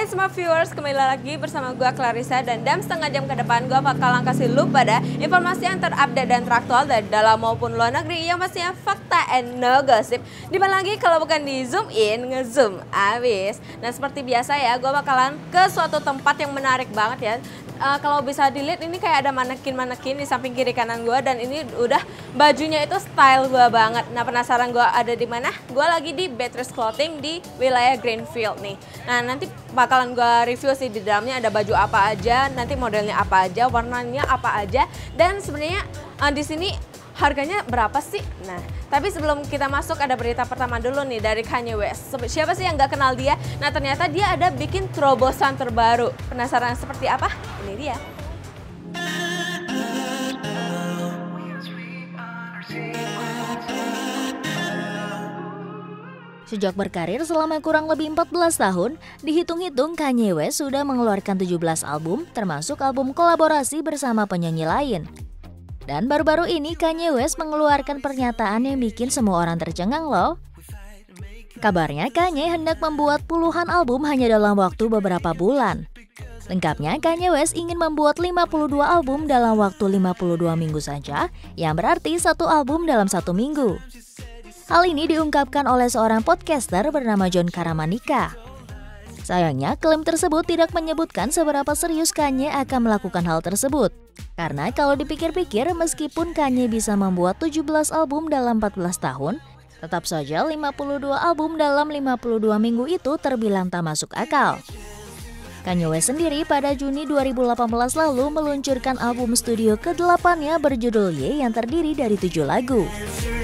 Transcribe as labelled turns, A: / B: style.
A: Hai semua viewers, kembali lagi bersama gue Clarissa dan dalam setengah jam ke depan gue bakalan kasih lu pada informasi yang terupdate dan teraktual dari dalam maupun luar negeri yang pastinya fakta and no gossip. Dimana lagi kalau bukan di zoom in, ngezoom abis. Nah seperti biasa ya, gue bakalan ke suatu tempat yang menarik banget ya. Kalau bisa dilihat ini kayak ada manekin-manekin di samping kiri kanan gue dan ini udah bajunya itu style gue banget. Nah penasaran gue ada di mana? Gue lagi di Beatrice Clothing di wilayah Greenfield nih. Nah nanti bakalan gue review sih di dalamnya ada baju apa aja, nanti modelnya apa aja, warnanya apa aja, dan sebenarnya di sini harganya berapa sih? Nah, tapi sebelum kita masuk ada berita pertama dulu nih dari Kanye West. Siapa sih yang nggak kenal dia? Nah, ternyata dia ada bikin terobosan terbaru. Penasaran seperti apa? Ini dia.
B: Sejak berkarir selama kurang lebih 14 tahun, dihitung-hitung Kanye West sudah mengeluarkan 17 album, termasuk album kolaborasi bersama penyanyi lain. Dan baru-baru ini Kanye West mengeluarkan pernyataan yang bikin semua orang tercengang loh. Kabarnya Kanye hendak membuat puluhan album hanya dalam waktu beberapa bulan. Lengkapnya Kanye West ingin membuat 52 album dalam waktu 52 minggu saja, yang berarti satu album dalam satu minggu. Hal ini diungkapkan oleh seorang podcaster bernama John Karamanika. Sayangnya, klaim tersebut tidak menyebutkan seberapa serius Kanye akan melakukan hal tersebut. Karena kalau dipikir-pikir, meskipun Kanye bisa membuat 17 album dalam 14 tahun, tetap saja 52 album dalam 52 minggu itu terbilang tak masuk akal. Kanye West sendiri pada Juni 2018 lalu meluncurkan album studio ke-8-nya berjudul Ye yang terdiri dari 7 lagu.